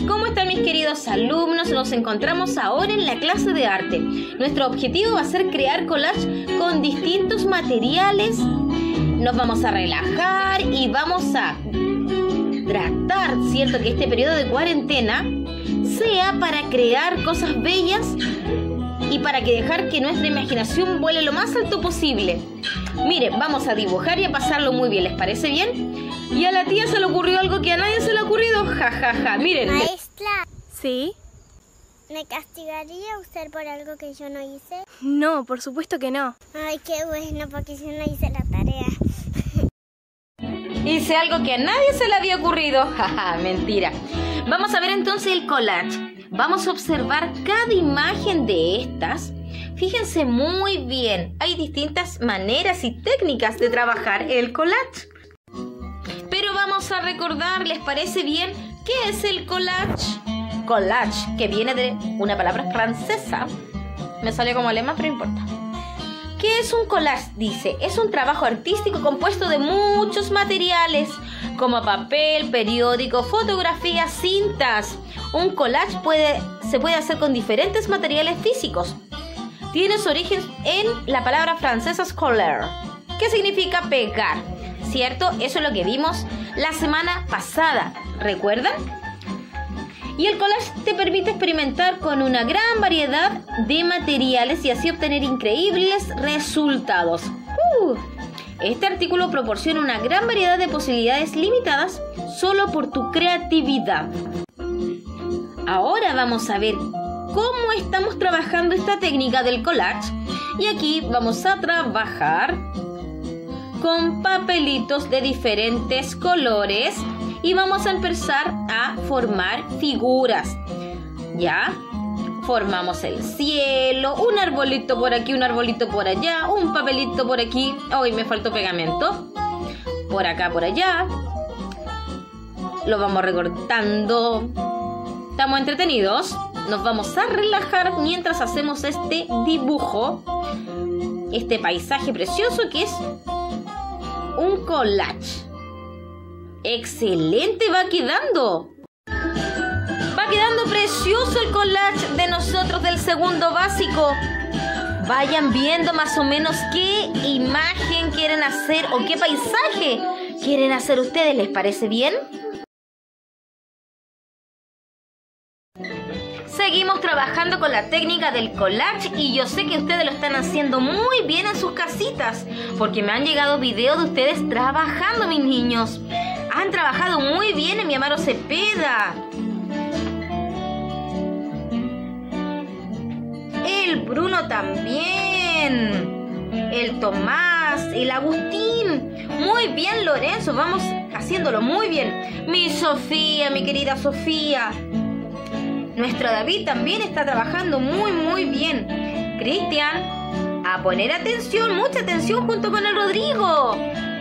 ¿Cómo están mis queridos alumnos? Nos encontramos ahora en la clase de arte. Nuestro objetivo va a ser crear collage con distintos materiales. Nos vamos a relajar y vamos a tratar, ¿cierto?, que este periodo de cuarentena sea para crear cosas bellas y para dejar que nuestra imaginación vuele lo más alto posible. Miren, vamos a dibujar y a pasarlo muy bien, ¿les parece bien? Y a la tía se le ocurrió algo que a nadie se le ha ocurrido. Ja, ja, ja. Miren. Maestra. ¿Sí? ¿Me castigaría usted por algo que yo no hice? No, por supuesto que no. Ay, qué bueno, porque yo no hice la tarea. Hice algo que a nadie se le había ocurrido. Jaja, mentira. Vamos a ver entonces el collage. Vamos a observar cada imagen de estas. Fíjense muy bien. Hay distintas maneras y técnicas de trabajar el collage. Pero vamos a recordar, ¿les parece bien? ¿Qué es el collage? Collage, que viene de una palabra francesa. Me salió como alemán, pero no importa. ¿Qué es un collage? Dice, es un trabajo artístico compuesto de muchos materiales, como papel, periódico, fotografías, cintas. Un collage se puede hacer con diferentes materiales físicos. Tiene su origen en la palabra francesa coller, que significa pegar, ¿cierto? Eso es lo que vimos la semana pasada, ¿recuerdan? Y el collage te permite experimentar con una gran variedad de materiales y así obtener increíbles resultados. Este artículo proporciona una gran variedad de posibilidades limitadas solo por tu creatividad. Ahora vamos a ver cómo estamos trabajando esta técnica del collage. Y aquí vamos a trabajar con papelitos de diferentes colores. Y vamos a empezar a formar figuras. ¿Ya? Formamos el cielo, un arbolito por aquí, un arbolito por allá, un papelito por aquí. Hoy me faltó pegamento. Por acá, por allá. Lo vamos recortando. ¿Estamos entretenidos? Nos vamos a relajar mientras hacemos este dibujo. Este paisaje precioso que es un collage. ¡Excelente va quedando! Va quedando precioso el collage de nosotros del segundo básico. Vayan viendo más o menos qué imagen quieren hacer o qué paisaje quieren hacer ustedes. ¿Les parece bien? Seguimos trabajando con la técnica del collage y yo sé que ustedes lo están haciendo muy bien en sus casitas porque me han llegado videos de ustedes trabajando, mis niños. Han trabajado muy bien en mi Amaro Cepeda. El Bruno también. El Tomás, el Agustín. Muy bien, Lorenzo, vamos haciéndolo muy bien. Mi Sofía, mi querida Sofía. Nuestro David también está trabajando muy bien. Cristian, a poner atención, mucha atención junto con el Rodrigo.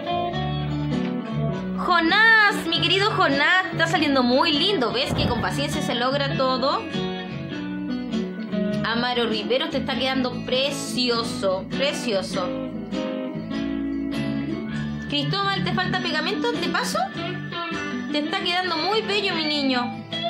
Jonás, mi querido Jonás, está saliendo muy lindo. ¿Ves que con paciencia se logra todo? Amaro Rivero, te está quedando precioso, precioso. Cristóbal, ¿te falta pegamento? ¿Te paso? Te está quedando muy bello, mi niño.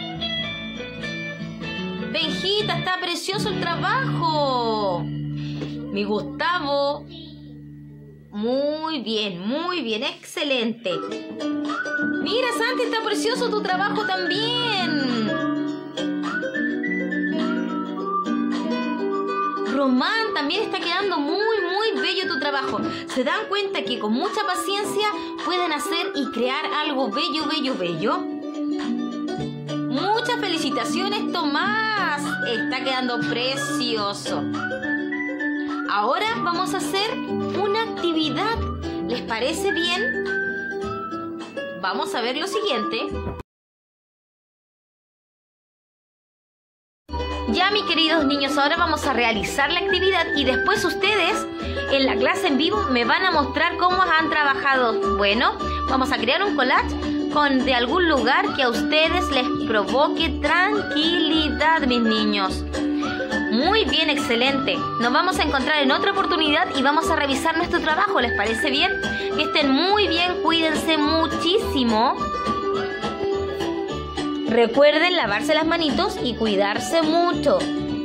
Benjita, está precioso el trabajo. Mi Gustavo. Muy bien, excelente. Mira, Santi, está precioso tu trabajo también. Román, también está quedando muy bello tu trabajo. ¿Se dan cuenta que con mucha paciencia pueden hacer y crear algo bello? Muchas felicitaciones, Tomás. Está quedando precioso. Ahora vamos a hacer una actividad. ¿Les parece bien? Vamos a ver lo siguiente. Ya, mis queridos niños, ahora vamos a realizar la actividad y después ustedes en la clase en vivo me van a mostrar cómo han trabajado. Bueno, vamos a crear un collage de algún lugar que a ustedes les provoque tranquilidad, mis niños. Muy bien, excelente. Nos vamos a encontrar en otra oportunidad y vamos a revisar nuestro trabajo. ¿Les parece bien? Que estén muy bien, cuídense muchísimo. Recuerden lavarse las manitos y cuidarse mucho.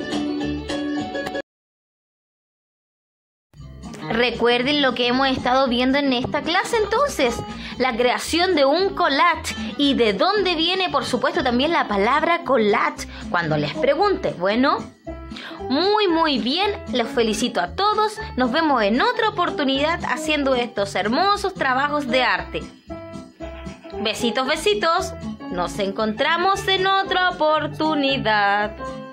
Recuerden lo que hemos estado viendo en esta clase entonces, la creación de un collage y de dónde viene por supuesto también la palabra collage cuando les pregunte. Bueno, muy bien, los felicito a todos, nos vemos en otra oportunidad haciendo estos hermosos trabajos de arte. Besitos, besitos, nos encontramos en otra oportunidad.